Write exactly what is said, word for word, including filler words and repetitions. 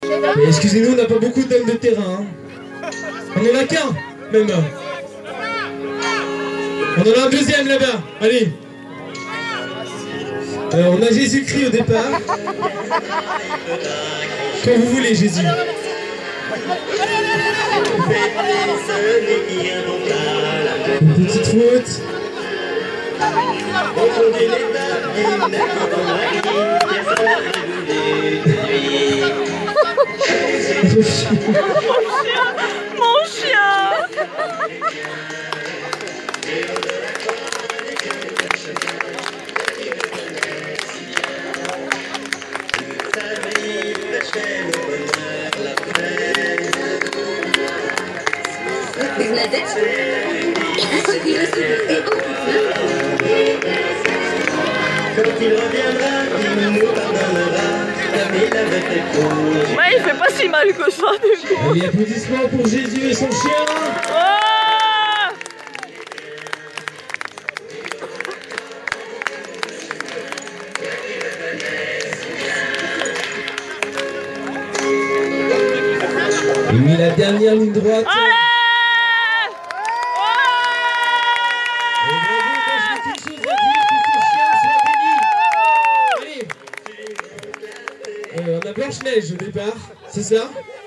Mais excusez-nous, on n'a pas beaucoup d'hommes de terrain. Hein. On en a qu'un, même. On en a un deuxième là-bas. Allez. Alors, on a Jésus-Christ au départ. Quand vous voulez, Jésus. Une petite faute. Mon chien. Quand il reviendra, il nous pardonnera. Ouais, il fait pas si mal que ça du coup. Allez, applaudissements pour Jésus et son chien. Oh Il met la dernière ligne droite. Allez Euh, on a Blanche-Neige au départ, c'est ça?